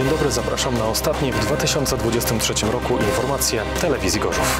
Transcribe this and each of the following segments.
Dzień dobry, zapraszam na ostatnie w 2023 roku informacje Telewizji Gorzów.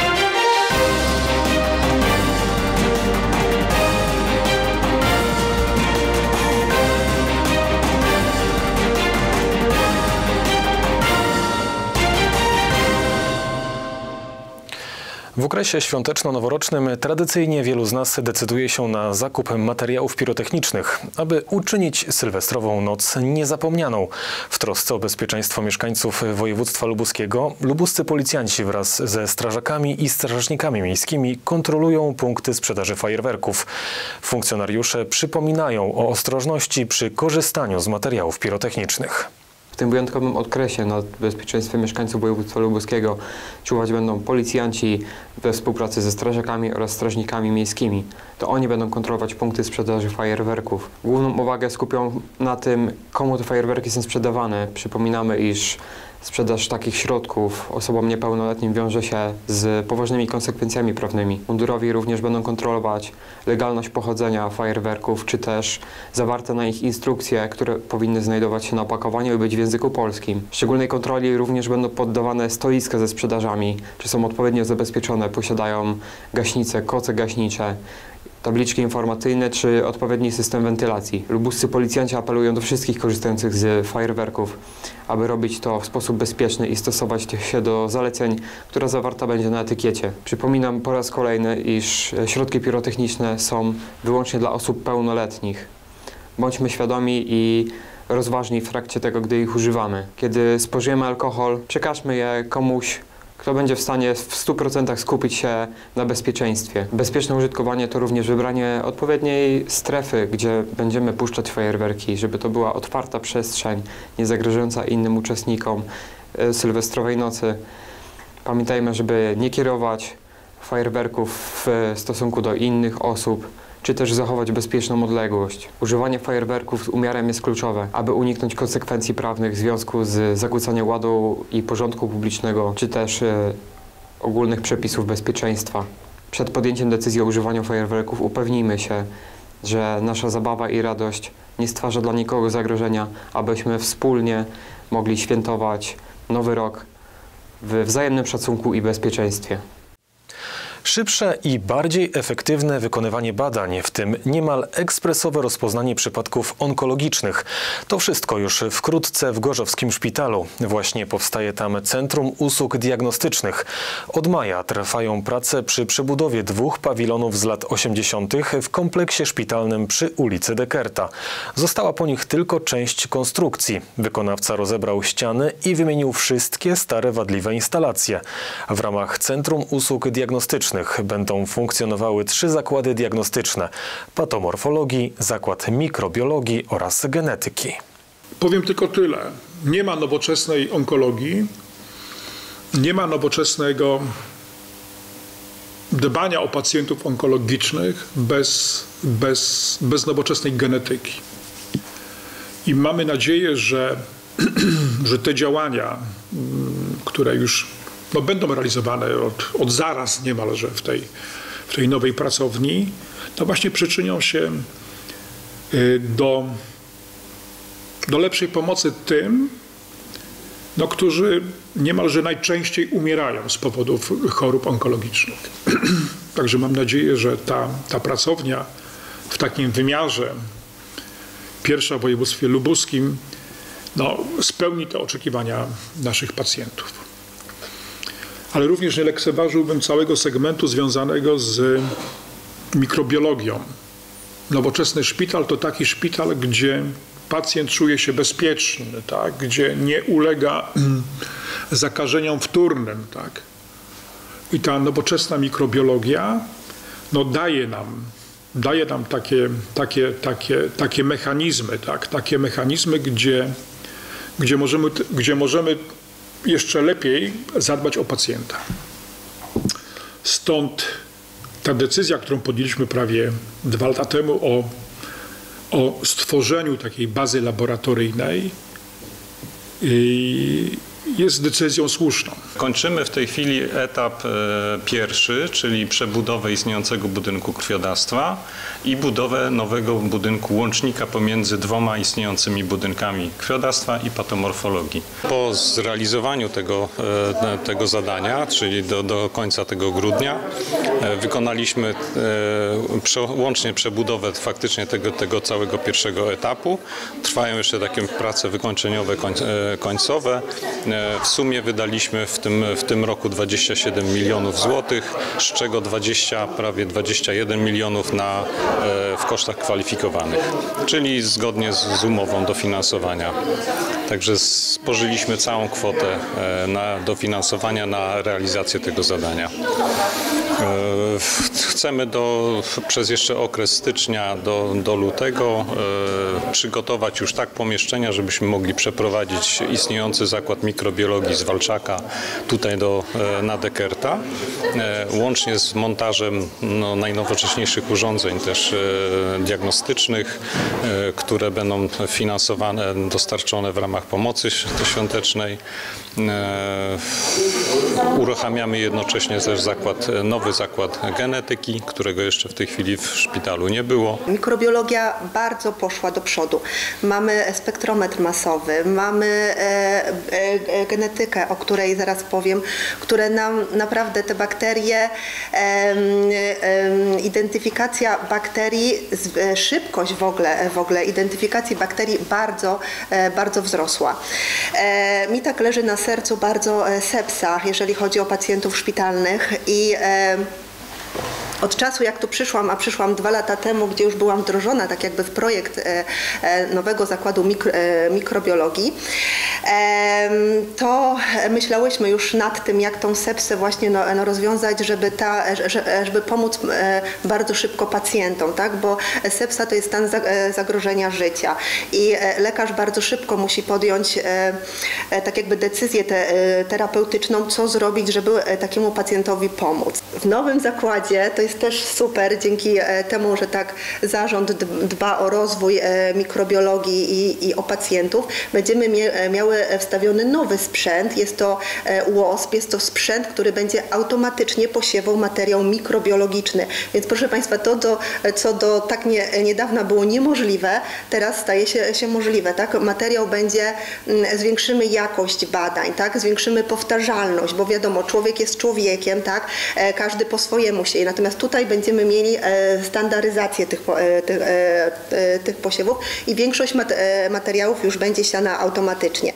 W okresie świąteczno-noworocznym tradycyjnie wielu z nas decyduje się na zakup materiałów pirotechnicznych, aby uczynić sylwestrową noc niezapomnianą. W trosce o bezpieczeństwo mieszkańców województwa lubuskiego lubuscy policjanci wraz ze strażakami i strażnikami miejskimi kontrolują punkty sprzedaży fajerwerków. Funkcjonariusze przypominają o ostrożności przy korzystaniu z materiałów pirotechnicznych. W tym wyjątkowym okresie nad bezpieczeństwem mieszkańców województwa lubuskiego czuwać będą policjanci we współpracy ze strażakami oraz strażnikami miejskimi. To oni będą kontrolować punkty sprzedaży fajerwerków. Główną uwagę skupią na tym, komu te fajerwerki są sprzedawane. Przypominamy, iż sprzedaż takich środków osobom niepełnoletnim wiąże się z poważnymi konsekwencjami prawnymi. Mundurowi również będą kontrolować legalność pochodzenia fajerwerków, czy też zawarte na ich instrukcje, które powinny znajdować się na opakowaniu i być w języku polskim. Szczególnej kontroli również będą poddawane stoiska ze sprzedażami, czy są odpowiednio zabezpieczone, posiadają gaśnice, koce gaśnicze, tabliczki informacyjne czy odpowiedni system wentylacji. Lubuscy policjanci apelują do wszystkich korzystających z fajerwerków, aby robić to w sposób bezpieczny i stosować się do zaleceń, która zawarta będzie na etykiecie. Przypominam po raz kolejny, iż środki pirotechniczne są wyłącznie dla osób pełnoletnich. Bądźmy świadomi i rozważni w trakcie tego, gdy ich używamy. Kiedy spożyjemy alkohol, przekażmy je komuś, kto będzie w stanie w 100% skupić się na bezpieczeństwie. Bezpieczne użytkowanie to również wybranie odpowiedniej strefy, gdzie będziemy puszczać fajerwerki, żeby to była otwarta przestrzeń, nie zagrażająca innym uczestnikom sylwestrowej nocy. Pamiętajmy, żeby nie kierować fajerwerków w stosunku do innych osób, czy też zachować bezpieczną odległość. Używanie fajerwerków z umiarem jest kluczowe, aby uniknąć konsekwencji prawnych w związku z zakłócaniem ładu i porządku publicznego, czy też ogólnych przepisów bezpieczeństwa. Przed podjęciem decyzji o używaniu fajerwerków upewnijmy się, że nasza zabawa i radość nie stwarza dla nikogo zagrożenia, abyśmy wspólnie mogli świętować Nowy Rok w wzajemnym szacunku i bezpieczeństwie. Szybsze i bardziej efektywne wykonywanie badań, w tym niemal ekspresowe rozpoznanie przypadków onkologicznych. To wszystko już wkrótce w gorzowskim szpitalu. Właśnie powstaje tam Centrum Usług Diagnostycznych. Od maja trwają prace przy przebudowie 2 pawilonów z lat 80. w kompleksie szpitalnym przy ulicy Dekerta. Została po nich tylko część konstrukcji. Wykonawca rozebrał ściany i wymienił wszystkie stare wadliwe instalacje. W ramach Centrum Usług Diagnostycznych będą funkcjonowały 3 zakłady diagnostyczne: patomorfologii, zakład mikrobiologii oraz genetyki. Powiem tylko tyle. Nie ma nowoczesnej onkologii, nie ma nowoczesnego dbania o pacjentów onkologicznych bez nowoczesnej genetyki. I mamy nadzieję, że te działania, które już będą realizowane od zaraz niemalże w tej nowej pracowni, to właśnie przyczynią się do lepszej pomocy tym, którzy niemalże najczęściej umierają z powodów chorób onkologicznych. Także mam nadzieję, że ta pracownia w takim wymiarze, pierwsza w województwie lubuskim, spełni te oczekiwania naszych pacjentów. Ale również nie lekceważyłbym całego segmentu związanego z mikrobiologią. Nowoczesny szpital to taki szpital, gdzie pacjent czuje się bezpieczny, tak? Gdzie nie ulega zakażeniom wtórnym. Tak? I ta nowoczesna mikrobiologia daje nam takie mechanizmy, tak? Takie mechanizmy, gdzie możemy jeszcze lepiej zadbać o pacjenta. Stąd ta decyzja, którą podjęliśmy prawie 2 lata temu o stworzeniu takiej bazy laboratoryjnej jest decyzją słuszną. Kończymy w tej chwili etap pierwszy, czyli przebudowę istniejącego budynku krwiodawstwa i budowę nowego budynku łącznika pomiędzy dwoma istniejącymi budynkami krwiodawstwa i patomorfologii. Po zrealizowaniu tego zadania, czyli do końca tego grudnia, wykonaliśmy łącznie przebudowę faktycznie tego całego pierwszego etapu. Trwają jeszcze takie prace wykończeniowe, końcowe. W sumie wydaliśmy w tym roku 27 milionów złotych, z czego prawie 21 milionów w kosztach kwalifikowanych, czyli zgodnie z umową dofinansowania. Także spożyliśmy całą kwotę dofinansowania na realizację tego zadania. Chcemy przez jeszcze okres stycznia do lutego przygotować już tak pomieszczenia, żebyśmy mogli przeprowadzić istniejący zakład mikrobiologii z Walczaka tutaj na Dekerta, łącznie z montażem najnowocześniejszych urządzeń też diagnostycznych, które będą finansowane, dostarczone w ramach pomocy świątecznej. Uruchamiamy jednocześnie też nowy zakład genetyki, którego jeszcze w tej chwili w szpitalu nie było. Mikrobiologia bardzo poszła do przodu. Mamy spektrometr masowy, mamy genetykę, o której zaraz powiem, które nam naprawdę te bakterie, identyfikacja bakterii, szybkość w ogóle identyfikacji bakterii bardzo wzrosła. Mi tak leży na sercu bardzo sepsa, jeżeli chodzi o pacjentów szpitalnych i od czasu, jak tu przyszłam, a przyszłam 2 lata temu, gdzie już byłam wdrożona tak jakby w projekt nowego zakładu mikrobiologii, to myślałyśmy już nad tym, jak tą sepsę właśnie rozwiązać, żeby pomóc bardzo szybko pacjentom, tak? Bo sepsa to jest stan zagrożenia życia i lekarz bardzo szybko musi podjąć tak jakby decyzję terapeutyczną, co zrobić, żeby takiemu pacjentowi pomóc. W nowym zakładzie to jest też super, dzięki temu, że tak zarząd dba o rozwój mikrobiologii i o pacjentów, będziemy miały wstawiony nowy sprzęt. Jest to WOSP, jest to sprzęt, który będzie automatycznie posiewał materiał mikrobiologiczny. Więc proszę Państwa, co do tak niedawna było niemożliwe, teraz staje się możliwe. Tak? Zwiększymy jakość badań, tak? Zwiększymy powtarzalność, bo wiadomo, człowiek jest człowiekiem, tak? Każdy po swojemu sieje. Natomiast tutaj będziemy mieli standaryzację tych posiewów i większość materiałów już będzie siana automatycznie.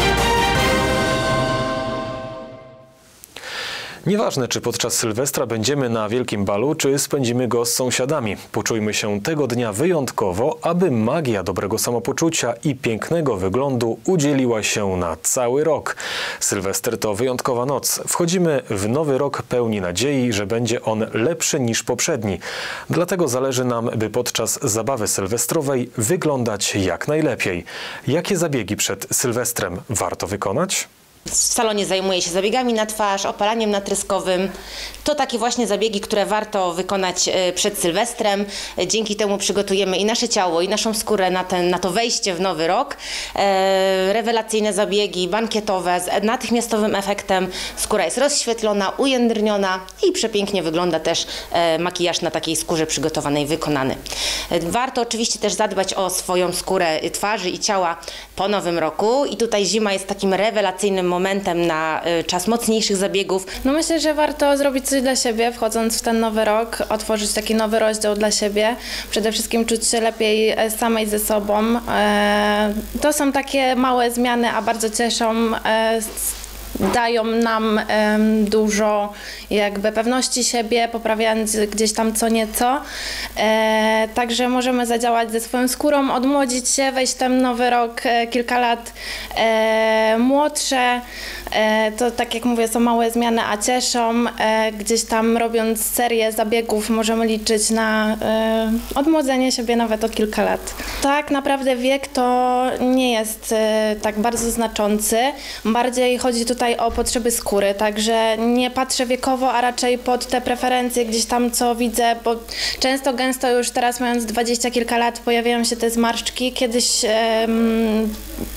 Nieważne, czy podczas Sylwestra będziemy na wielkim balu, czy spędzimy go z sąsiadami. Poczujmy się tego dnia wyjątkowo, aby magia dobrego samopoczucia i pięknego wyglądu udzieliła się na cały rok. Sylwester to wyjątkowa noc. Wchodzimy w nowy rok pełni nadziei, że będzie on lepszy niż poprzedni. Dlatego zależy nam, by podczas zabawy sylwestrowej wyglądać jak najlepiej. Jakie zabiegi przed Sylwestrem warto wykonać? W salonie zajmuję się zabiegami na twarz, opalaniem natryskowym. To takie właśnie zabiegi, które warto wykonać przed Sylwestrem. Dzięki temu przygotujemy i nasze ciało, i naszą skórę na to wejście w nowy rok. Rewelacyjne zabiegi bankietowe z natychmiastowym efektem. Skóra jest rozświetlona, ujędrniona i przepięknie wygląda też makijaż na takiej skórze przygotowanej, wykonany. Warto oczywiście też zadbać o swoją skórę twarzy i ciała po nowym roku. I tutaj zima jest takim rewelacyjnym momentem na czas mocniejszych zabiegów. No myślę, że warto zrobić coś dla siebie, wchodząc w ten nowy rok, otworzyć taki nowy rozdział dla siebie. Przede wszystkim czuć się lepiej samej ze sobą. To są takie małe zmiany, a bardzo cieszą. Dają nam dużo jakby pewności siebie, poprawiając gdzieś tam co nieco. Także możemy zadziałać ze swoją skórą, odmłodzić się, wejść w ten nowy rok kilka lat młodsze. To tak jak mówię, są małe zmiany, a cieszą. Gdzieś tam robiąc serię zabiegów możemy liczyć na odmłodzenie siebie nawet o kilka lat. Tak naprawdę wiek to nie jest tak bardzo znaczący. Bardziej chodzi tutaj o potrzeby skóry, także nie patrzę wiekowo, a raczej pod te preferencje gdzieś tam co widzę, bo często, gęsto już teraz mając 20 kilka lat pojawiają się te zmarszczki. Kiedyś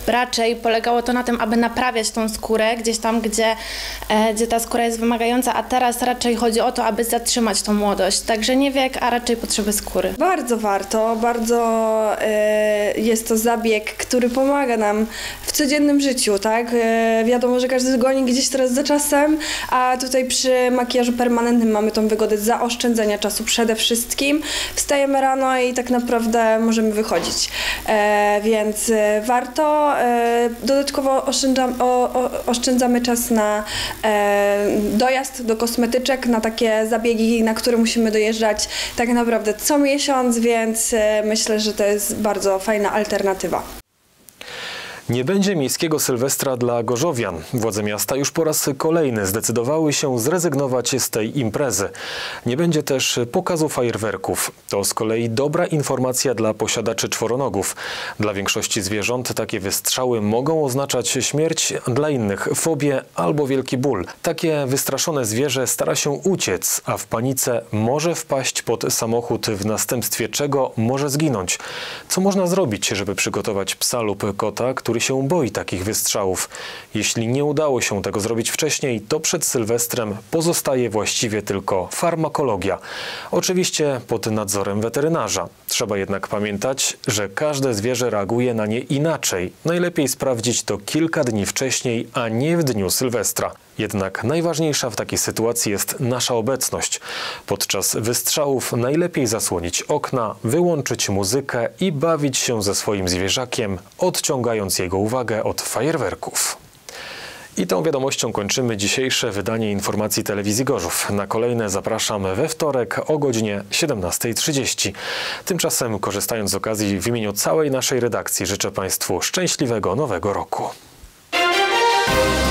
raczej polegało to na tym, aby naprawiać tą skórę gdzieś tam, gdzie ta skóra jest wymagająca, a teraz raczej chodzi o to, aby zatrzymać tą młodość. Także nie wiek, a raczej potrzeby skóry. Bardzo warto, bardzo jest to zabieg, który pomaga nam w codziennym życiu, tak? Wiadomo, że każdy goni gdzieś teraz za czasem, a tutaj przy makijażu permanentnym mamy tą wygodę zaoszczędzenia czasu przede wszystkim. Wstajemy rano i tak naprawdę możemy wychodzić, więc warto. Dodatkowo oszczędzamy czas na dojazd do kosmetyczek, na takie zabiegi, na które musimy dojeżdżać tak naprawdę co miesiąc, więc myślę, że to jest bardzo fajna alternatywa. Nie będzie miejskiego Sylwestra dla gorzowian. Władze miasta już po raz kolejny zdecydowały się zrezygnować z tej imprezy. Nie będzie też pokazu fajerwerków. To z kolei dobra informacja dla posiadaczy czworonogów. Dla większości zwierząt takie wystrzały mogą oznaczać śmierć, dla innych fobię albo wielki ból. Takie wystraszone zwierzę stara się uciec, a w panice może wpaść pod samochód, w następstwie czego może zginąć. Co można zrobić, żeby przygotować psa lub kota, który się boi takich wystrzałów? Jeśli nie udało się tego zrobić wcześniej, to przed Sylwestrem pozostaje właściwie tylko farmakologia. Oczywiście pod nadzorem weterynarza. Trzeba jednak pamiętać, że każde zwierzę reaguje na nie inaczej. Najlepiej sprawdzić to kilka dni wcześniej, a nie w dniu Sylwestra. Jednak najważniejsza w takiej sytuacji jest nasza obecność. Podczas wystrzałów najlepiej zasłonić okna, wyłączyć muzykę i bawić się ze swoim zwierzakiem, odciągając jego uwagę od fajerwerków. I tą wiadomością kończymy dzisiejsze wydanie informacji Telewizji Gorzów. Na kolejne zapraszam we wtorek o godzinie 17:30. Tymczasem, korzystając z okazji, w imieniu całej naszej redakcji życzę Państwu szczęśliwego Nowego Roku.